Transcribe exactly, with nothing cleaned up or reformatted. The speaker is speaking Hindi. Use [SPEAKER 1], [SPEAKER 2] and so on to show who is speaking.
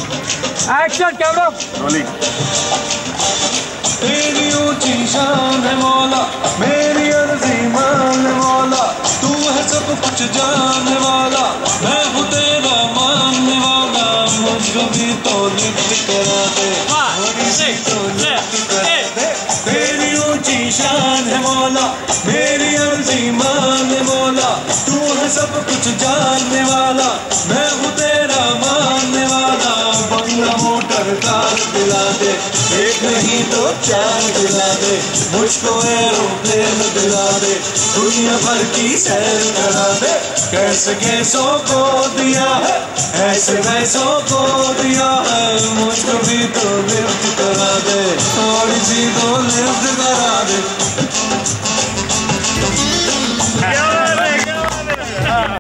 [SPEAKER 1] Action camera
[SPEAKER 2] rolling.
[SPEAKER 3] तेरी ऊंची शान है मौला, मेरी अर्जी मान मौला, तू है सब कुछ जानने वाला, मैं हूँ तेरा मानने वाला, मुझको भी तो लिफ्ट करा दे, तो लिफ्ट करा दे। तेरी ऊंची शान है मौला, मेरी अर्जी मान मौला, तू है सब कुछ जानने वाला, मैं हूँ तेरा मानने वाला, बंगला मोटर कार दिला दे, एक नहीं तो चार दिला दे, मुझको एरोप्लेन दिला दे, दुनिया भर की सैर करा दे। कैसे कैसों को दिया है, ऐसे वैसों को दिया है, मुझको भी तो लिफ्ट करा दे, थोड़ी सी तो लिफ्ट करा दे।